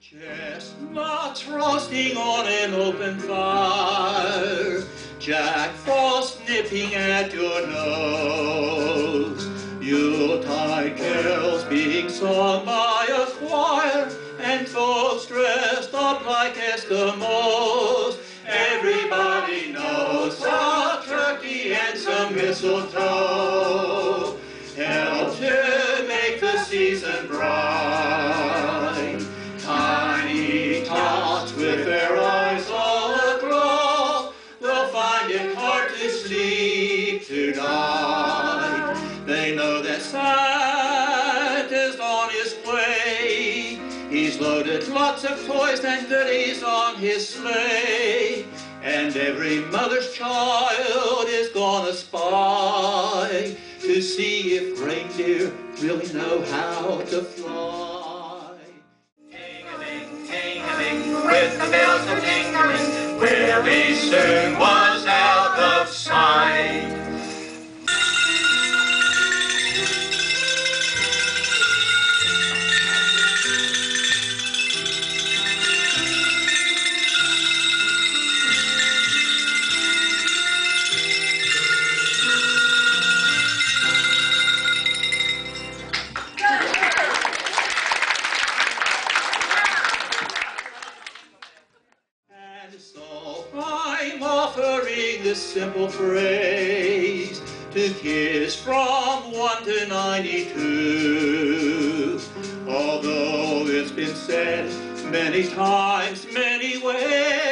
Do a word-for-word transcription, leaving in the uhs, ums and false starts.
Chestnuts roasting on an open fire, Jack Frost nipping at your nose, Yuletide carols being sung by a choir, and folks dressed up like Eskimos. Everybody knows a turkey and some mistletoe help to make the season bright. Tiny tots with their eyes all aglow will find it hard to sleep tonight. They know that Santa's on his way. He's loaded lots of toys and goodies on his sleigh, and every mother's child is gonna spy to see if reindeer really know how to fly. Ting-a-ling, ting-a-ling, with the bells a ting-a-ling, Willie soon was out of sight. So I'm offering this simple phrase to kids from one to ninety-two. Although it's been said many times, many ways,